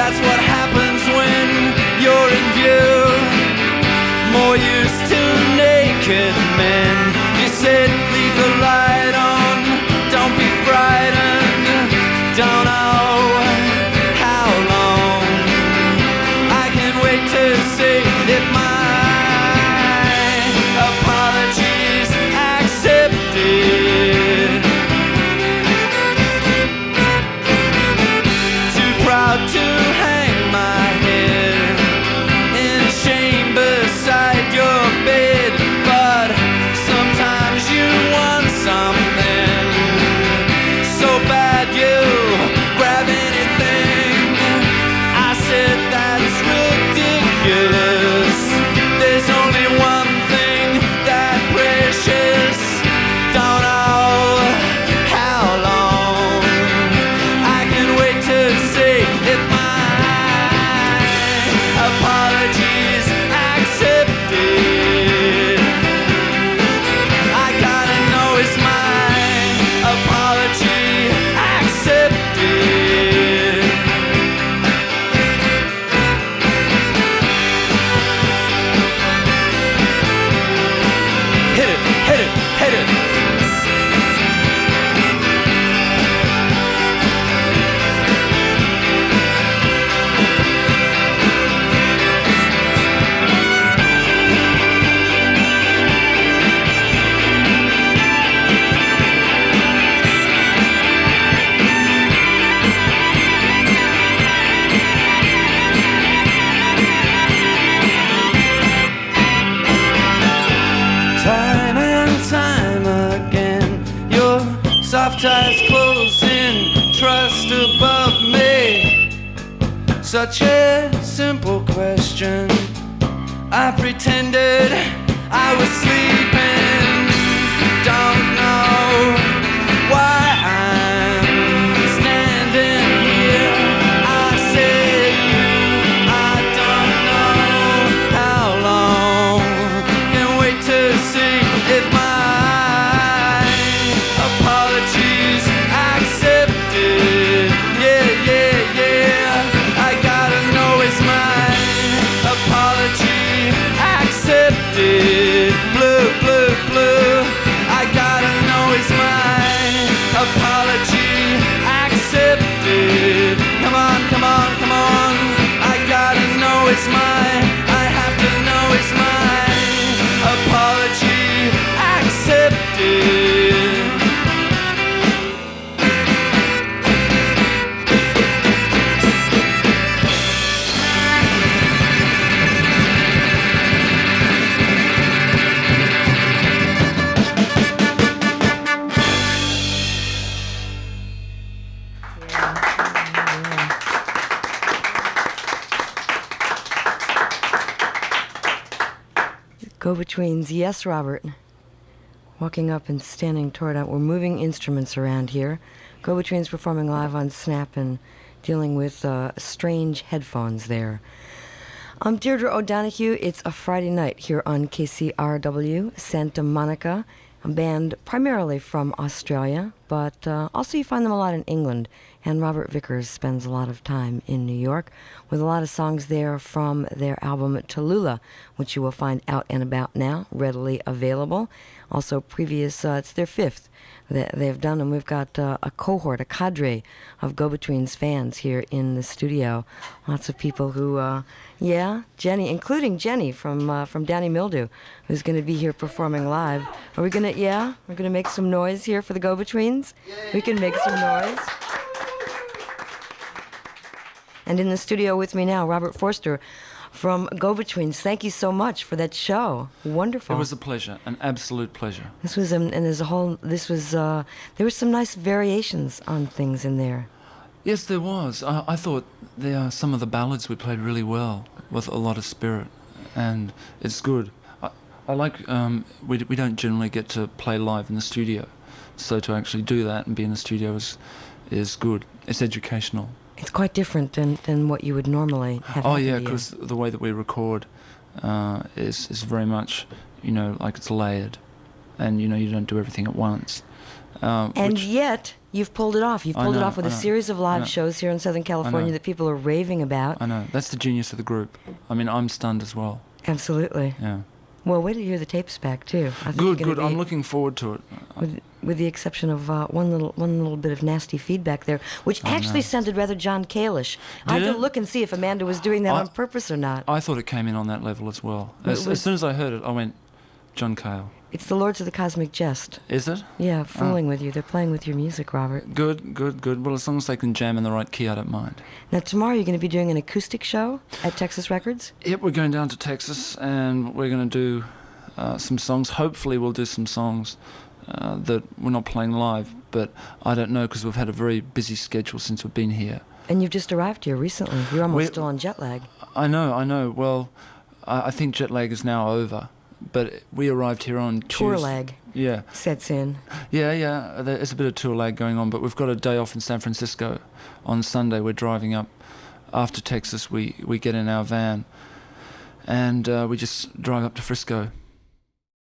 That's what happens when you're in view. More used to naked men. You said leave the light on, don't be frightened. Don't know how long I can wait to see if my apologies accepted. Too proud to hang my head in shame beside your bed, but sometimes you want something so bad you grab anything. I said that's ridiculous. There's only one thing that precious. Don't know how long I can wait to see if my apologies accepted. I gotta know, is my apology accepted? Hit it, hit it, hit it. Time and time again, your soft eyes closing, trust above me. Such a simple question. I pretended I was sleeping. Don't know why I'm standing here. I said you, I don't know how long. Can wait to see if my apologies accepted. Yeah, yeah, yeah. I gotta know, is my apology accepted? Blue, blue, blue. I gotta know, is my apology accepted? Come on, come on, come on. I gotta know, is my, I have to know, is my apology accepted? Go-Betweens, yes, Robert. Walking up and standing toward it. We're moving instruments around here. Go-Betweens performing live on Snap and dealing with strange headphones there. I'm Deirdre O'Donoghue. It's a Friday night here on KCRW, Santa Monica, a band primarily from Australia, but also you find them a lot in England. And Robert Vickers spends a lot of time in New York with a lot of songs there from their album Tallulah, which you will find out and about now, readily available. Also previous, it's their fifth that they've done, and we've got a cohort, a cadre of Go-Betweens fans here in the studio. Lots of people who, yeah, Jenny, including Jenny from Downy Mildew, who's going to be here performing live. Are we going to, yeah, we're going to make some noise here for the Go-Betweens? We can make some noise. And in the studio with me now, Robert Forster from Go-Betweens. Thank you so much for that show. Wonderful. It was a pleasure, an absolute pleasure. This was, and there's a whole, this was, there were some nice variations on things in there. Yes, there was. I thought some of the ballads we played really well with a lot of spirit, and it's good. I like, we don't generally get to play live in the studio, so to actually do that and be in the studio is good. It's educational. It's quite different than what you would normally have. Oh yeah, because the way that we record is very much, like it's layered, and you don't do everything at once. And which, yet, you've pulled it off. You've I pulled it know, off with I a know, series of I live know. shows here in Southern California that people are raving about. I know. That's the genius of the group. I mean, I'm stunned as well. Absolutely. Yeah. Well, wait to hear the tapes back, too. I think you're Good, gonna good. be- I'm looking forward to it. with the exception of one little bit of nasty feedback there, which actually sounded rather John Cale-ish. I had Did to it? look and see if Amanda was doing that I- on purpose or not. I thought it came in on that level as well. Was- As soon as I heard it, I went, John Cale. It's the Lords of the Cosmic Jest. Is it? Yeah, fooling with you. They're playing with your music, Robert. Good, good, good. Well, as long as they can jam in the right key, I don't mind. Now, tomorrow you're going to be doing an acoustic show at Texas Records? Yep, we're going down to Texas and we're going to do some songs. Hopefully we'll do some songs that we're not playing live, but I don't know because we've had a very busy schedule since we've been here. And you've just arrived here recently. You're almost We- still on jet lag. I know. Well, I think jet lag is now over, but we arrived here on Tour Tuesday. lag Yeah, sets in. yeah. There's a bit of tour lag going on, but we've got a day off in San Francisco. On Sunday, we're driving up. After Texas, we get in our van, and we just drive up to Frisco.